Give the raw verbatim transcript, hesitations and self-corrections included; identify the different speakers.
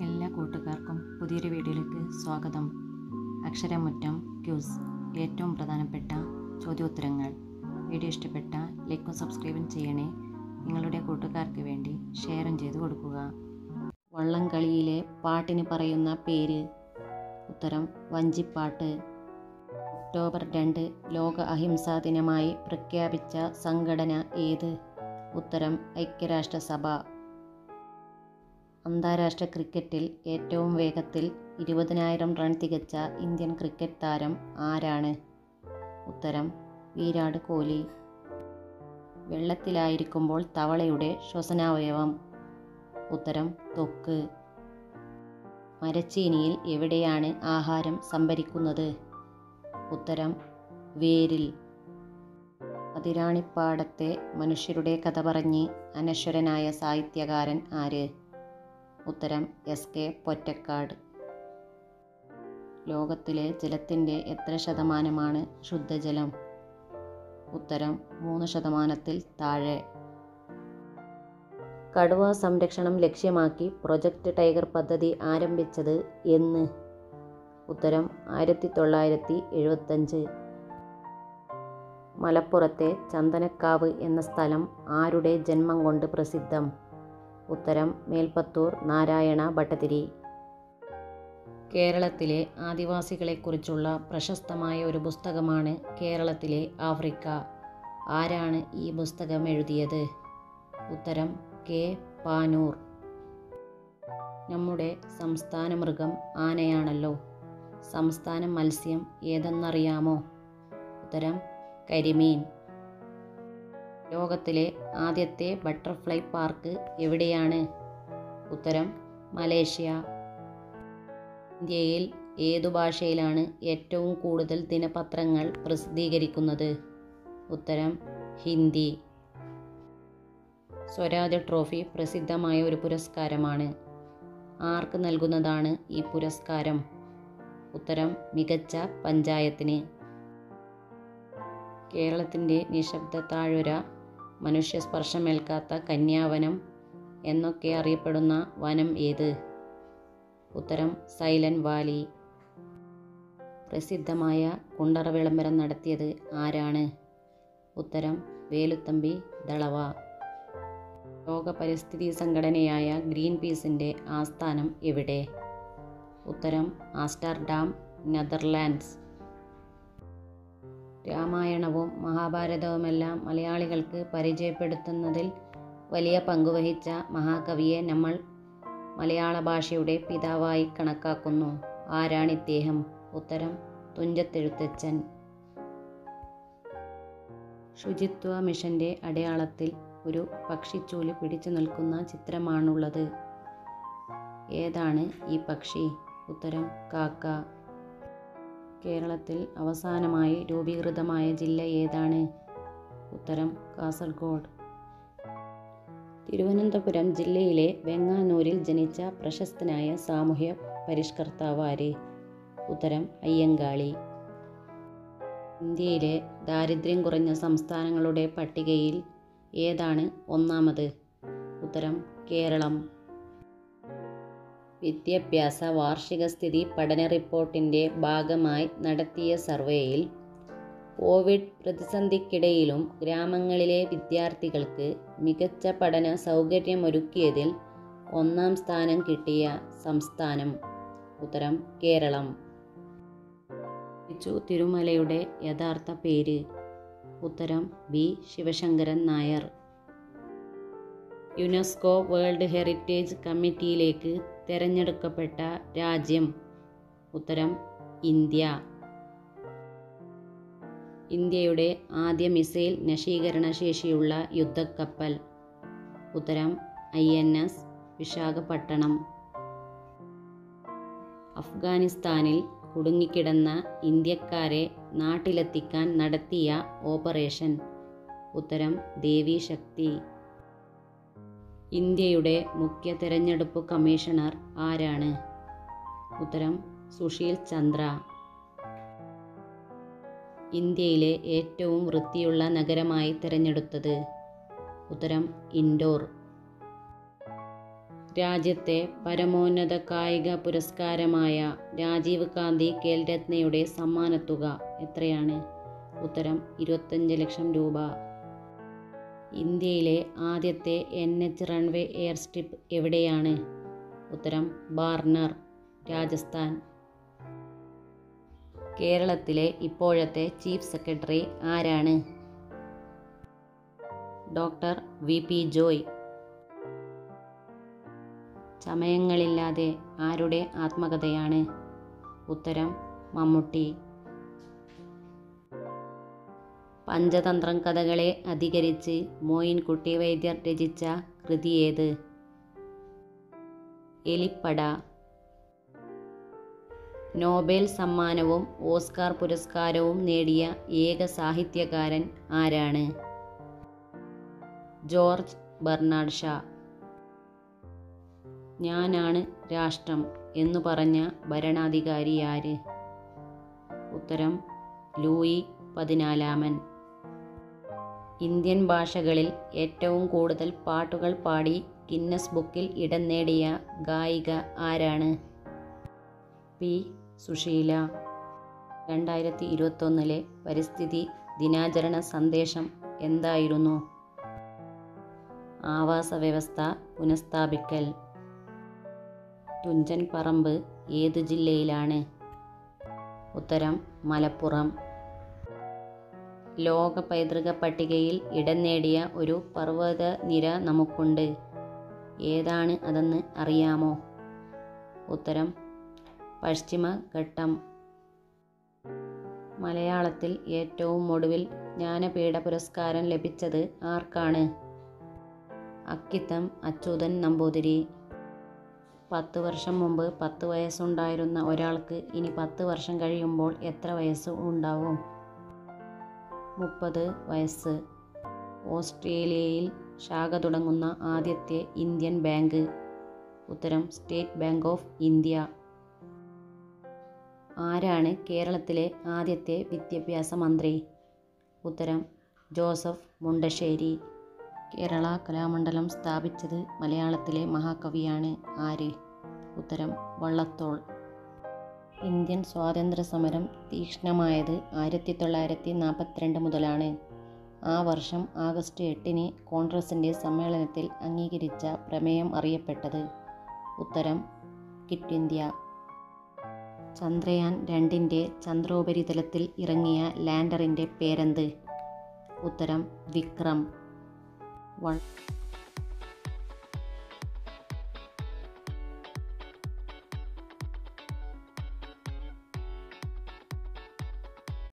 Speaker 1: എല്ലാ കൂട്ടുകാർക്കും പുതിയൊരു വീഡിയോയിലേക്ക് സ്വാഗതം. അക്ഷരമുറ്റം ക്യൂസ്, ഏറ്റവും പ്രധാനപ്പെട്ട ചോദ്യോത്തരങ്ങൾ. വീഡിയോ ഇഷ്ടപ്പെട്ട ലൈക്കും സബ്സ്ക്രൈബും ചെയ്യണേ. നിങ്ങളുടെ കൂട്ടുകാർക്ക് വേണ്ടി ഷെയറും ചെയ്ത് കൊടുക്കുക. വള്ളംകളിയിലെ പാട്ടിന് പറയുന്ന പേര്? ഉത്തരം വഞ്ചിപ്പാട്ട്. ഒക്ടോബർ രണ്ട് ലോക അഹിംസാ ദിനമായി പ്രഖ്യാപിച്ച സംഘടന ഏത്? ഉത്തരം ഐക്യരാഷ്ട്രസഭ. അന്താരാഷ്ട്ര ക്രിക്കറ്റിൽ ഏറ്റവും വേഗത്തിൽ ഇരുപതിനായിരം റൺ തികച്ച ഇന്ത്യൻ ക്രിക്കറ്റ് താരം ആരാണ്? ഉത്തരം വിരാട് കോഹ്ലി. വെള്ളത്തിലായിരിക്കുമ്പോൾ തവളയുടെ ശ്വസനാവയവം? ഉത്തരം ത്വക്ക്. മരച്ചീനിയിൽ എവിടെയാണ് ആഹാരം സംഭരിക്കുന്നത്? ഉത്തരം വേരിൽ. അതിരാണിപ്പാടത്തെ മനുഷ്യരുടെ കഥ പറഞ്ഞ് അനശ്വരനായ സാഹിത്യകാരൻ ആര്? ഉത്തരം എസ് കെ പൊറ്റക്കാട്. ലോകത്തിലെ ജലത്തിൻ്റെ എത്ര ശതമാനമാണ് ശുദ്ധജലം? ഉത്തരം മൂന്ന് ശതമാനത്തിൽ താഴെ. കടുവ സംരക്ഷണം ലക്ഷ്യമാക്കി പ്രൊജക്റ്റ് ടൈഗർ പദ്ധതി ആരംഭിച്ചത് എന്ന്? ഉത്തരം ആയിരത്തി തൊള്ളായിരത്തി എഴുപത്തഞ്ച്. മലപ്പുറത്തെ ചന്ദനക്കാവ് എന്ന സ്ഥലം ആരുടെ ജന്മം കൊണ്ട് പ്രസിദ്ധം? ഉത്തരം മേൽപ്പത്തൂർ നാരായണ ഭട്ടതിരി. കേരളത്തിലെ ആദിവാസികളെക്കുറിച്ചുള്ള പ്രശസ്തമായ ഒരു പുസ്തകമാണ് കേരളത്തിലെ ആഫ്രിക്ക. ആരാണ് ഈ പുസ്തകം എഴുതിയത്? ഉത്തരം കെ പാനൂർ. നമ്മുടെ സംസ്ഥാന മൃഗം ആനയാണല്ലോ. സംസ്ഥാന മത്സ്യം ഏതെന്നറിയാമോ? ഉത്തരം കരിമീൻ. ലോകത്തിലെ ആദ്യത്തെ ബട്ടർഫ്ലൈ പാർക്ക് എവിടെയാണ്? ഉത്തരം മലേഷ്യ. ഇന്ത്യയിൽ ഏതു ഭാഷയിലാണ് ഏറ്റവും കൂടുതൽ ദിനപത്രങ്ങൾ പ്രസിദ്ധീകരിക്കുന്നത്? ഉത്തരം ഹിന്ദി. സ്വരാജ് ട്രോഫി പ്രസിദ്ധമായ ഒരു പുരസ്കാരമാണ്. ആർക്ക് നൽകുന്നതാണ് ഈ പുരസ്കാരം? ഉത്തരം മികച്ച പഞ്ചായത്തിന്. കേരളത്തിൻ്റെ നിശബ്ദ താഴ്വര, മനുഷ്യസ്പർശമേൽക്കാത്ത കന്യാവനം എന്നൊക്കെ അറിയപ്പെടുന്ന വനം ഏത്? ഉത്തരം സൈലന്റ് വാലി. പ്രസിദ്ധമായ കുണ്ടറ വിളംബരം നടത്തിയത് ആരാണ്? ഉത്തരം വേലുത്തമ്പി ദളവ. ലോക പരിസ്ഥിതി സംഘടനയായ ഗ്രീൻ പീസിൻ്റെ ആസ്ഥാനം എവിടെ? ഉത്തരം ആംസ്റ്റർഡാം, നെതർലാൻഡ്സ്. രാമായണവും മഹാഭാരതവുമെല്ലാം മലയാളികൾക്ക് പരിചയപ്പെടുത്തുന്നതിൽ വലിയ പങ്കുവഹിച്ച മഹാകവിയെ നമ്മൾ മലയാള ഭാഷയുടെ പിതാവായി കണക്കാക്കുന്നു. ആരാണിദ്ദേഹം? ഉത്തരം തുഞ്ചത്തെഴുത്തച്ഛൻ. ശുചിത്വ മിഷന്റെ അടയാളത്തിൽ ഒരു പക്ഷിച്ചൂല് പിടിച്ചു നിൽക്കുന്ന ചിത്രമാണുള്ളത്. ഏതാണ് ഈ പക്ഷി? ഉത്തരം കാക്ക. കേരളത്തിൽ അവസാനമായി രൂപീകൃതമായ ജില്ല ഏതാണ്? ഉത്തരം കാസർഗോഡ്. തിരുവനന്തപുരം ജില്ലയിലെ വെങ്ങാനൂരിൽ ജനിച്ച പ്രശസ്തനായ സാമൂഹ്യ പരിഷ്കർത്താവ് ആര്? ഉത്തരം അയ്യങ്കാളി. ഇന്ത്യയിലെ ദാരിദ്ര്യം കുറഞ്ഞ സംസ്ഥാനങ്ങളുടെ പട്ടികയിൽ ഏതാണ് ഒന്നാമത്? ഉത്തരം കേരളം. വിദ്യാഭ്യാസ വാർഷിക സ്ഥിതി പഠന റിപ്പോർട്ടിൻ്റെ ഭാഗമായി നടത്തിയ സർവേയിൽ കോവിഡ് പ്രതിസന്ധിക്കിടയിലും ഗ്രാമങ്ങളിലെ വിദ്യാർത്ഥികൾക്ക് മികച്ച പഠന സൗകര്യമൊരുക്കിയതിൽ ഒന്നാം സ്ഥാനം കിട്ടിയ സംസ്ഥാനം? ഉത്തരം കേരളം. ചു തിരുമലയുടെ യഥാർത്ഥ പേര്? ഉത്തരം V Sivasankaran Nair. UNESCO world heritage കമ്മിറ്റിയിലേക്ക് തിരഞ്ഞെടുക്കപ്പെട്ട രാജ്യം? ഉത്തരം ഇന്ത്യ. ഇന്ത്യയുടെ ആദ്യ മിസൈൽ നശീകരണ ശേഷിയുള്ള യുദ്ധക്കപ്പൽ? ഉത്തരം ഐ എൻ എസ് വിശാഖപട്ടണം. അഫ്ഗാനിസ്ഥാനിൽ കുടുങ്ങിക്കിടന്ന ഇന്ത്യക്കാരെ നാട്ടിലെത്തിക്കാൻ നടത്തിയ ഓപ്പറേഷൻ? ഉത്തരം ദേവി ശക്തി. ഇന്ത്യയുടെ മുഖ്യ തെരഞ്ഞെടുപ്പ് കമ്മീഷണർ ആരാണ്? ഉത്തരം സുശീൽ ചന്ദ്ര. ഇന്ത്യയിലെ ഏറ്റവും വൃത്തിയുള്ള നഗരമായി തിരഞ്ഞെടുത്തത്? ഉത്തരം ഇൻഡോർ. രാജ്യത്തെ പരമോന്നത കായിക പുരസ്കാരമായ രാജീവ് ഗാന്ധി ഖേൽരത്നയുടെ സമ്മാനത്തുക എത്രയാണ്? ഉത്തരം ഇരുപത്തഞ്ച് ലക്ഷം രൂപ. ഇന്ത്യയിലെ ആദ്യത്തെ N H runway air strip എവിടെയാണ്? ഉത്തരം ബാർമർ, രാജസ്ഥാൻ. കേരളത്തിലെ ഇപ്പോഴത്തെ ചീഫ് സെക്രട്ടറി ആരാണ്? Doctor V P Joy. ചമയങ്ങളില്ലാതെ ആരുടെ ആത്മകഥയാണ്? ഉത്തരം മമ്മൂട്ടി. പഞ്ചതന്ത്രം കഥകളെ അധികരിച്ച് മോയിൻകുട്ടി വൈദ്യർ രചിച്ച കൃതി ഏത്? എലിപ്പട. നോബൽ സമ്മാനവും ഓസ്കാർ പുരസ്കാരവും നേടിയ ഏക സാഹിത്യകാരൻ ആരാണ്? George Bernard Shaw. ഞാനാണ് രാഷ്ട്രം എന്നു പറഞ്ഞ ഭരണാധികാരി ആര്? ഉത്തരം ലൂയി പതിനാലാമൻ. ഇന്ത്യൻ ഭാഷകളിൽ ഏറ്റവും കൂടുതൽ പാട്ടുകൾ പാടി ഗിന്നസ് ബുക്കിൽ ഇടം നേടിയ ഗായിക ആരാണ്? പി സുശീല. രണ്ടായിരത്തി ഇരുപത്തൊന്നിലെ പരിസ്ഥിതി ദിനാചരണ സന്ദേശം എന്തായിരുന്നു? ആവാസ വ്യവസ്ഥ പുനഃസ്ഥാപിക്കൽ. തുഞ്ചൻ പറമ്പ് ഏതു ജില്ലയിലാണ്? ഉത്തരം മലപ്പുറം. ലോക പൈതൃക പട്ടികയിൽ ഇടം നേടിയ ഒരു പർവ്വത നിര നമുക്കുണ്ട്. ഏതാണ് അതെന്ന് അറിയാമോ? ഉത്തരം പശ്ചിമഘട്ടം. മലയാളത്തിൽ ഏറ്റവും ഒടുവിൽ ജ്ഞാനപീഠ പുരസ്കാരം ലഭിച്ചത് ആർക്കാണ്? അക്കിത്തം അച്യുതൻ നമ്പൂതിരി. പത്ത് വർഷം മുമ്പ് പത്ത് വയസ്സുണ്ടായിരുന്ന ഒരാൾക്ക് ഇനി പത്ത് വർഷം കഴിയുമ്പോൾ എത്ര വയസ്സ് ഉണ്ടാവും? മുപ്പത് വയസ്സ്. ഓസ്ട്രേലിയയിൽ ശാഖ തുടങ്ങുന്ന ആദ്യത്തെ ഇന്ത്യൻ ബാങ്ക്? ഉത്തരം സ്റ്റേറ്റ് ബാങ്ക് ഓഫ് ഇന്ത്യ. ആരാണ് കേരളത്തിലെ ആദ്യത്തെ വിദ്യാഭ്യാസ മന്ത്രി? ഉത്തരം ജോസഫ് മുണ്ടശ്ശേരി. കേരള കലാമണ്ഡലം സ്ഥാപിച്ചത് മലയാളത്തിലെ മഹാകവിയാണ് ആര്? ഉത്തരം വള്ളത്തോൾ. ഇന്ത്യൻ സ്വാതന്ത്ര്യ സമരം തീക്ഷ്ണമായത് ആയിരത്തി തൊള്ളായിരത്തി നാൽപ്പത്തിരണ്ട് മുതലാണ്. ആ വർഷം ആഗസ്റ്റ് എട്ടിന് കോൺഗ്രസിൻ്റെ സമ്മേളനത്തിൽ അംഗീകരിച്ച പ്രമേയം അറിയപ്പെട്ടത്? ഉത്തരം ക്വിറ്റ് ഇന്ത്യ. ചന്ദ്രയാൻ രണ്ടിൻ്റെ ചന്ദ്രോപരിതലത്തിൽ ഇറങ്ങിയ ലാൻഡറിൻ്റെ പേരെന്ത്? ഉത്തരം വിക്രം. വൺ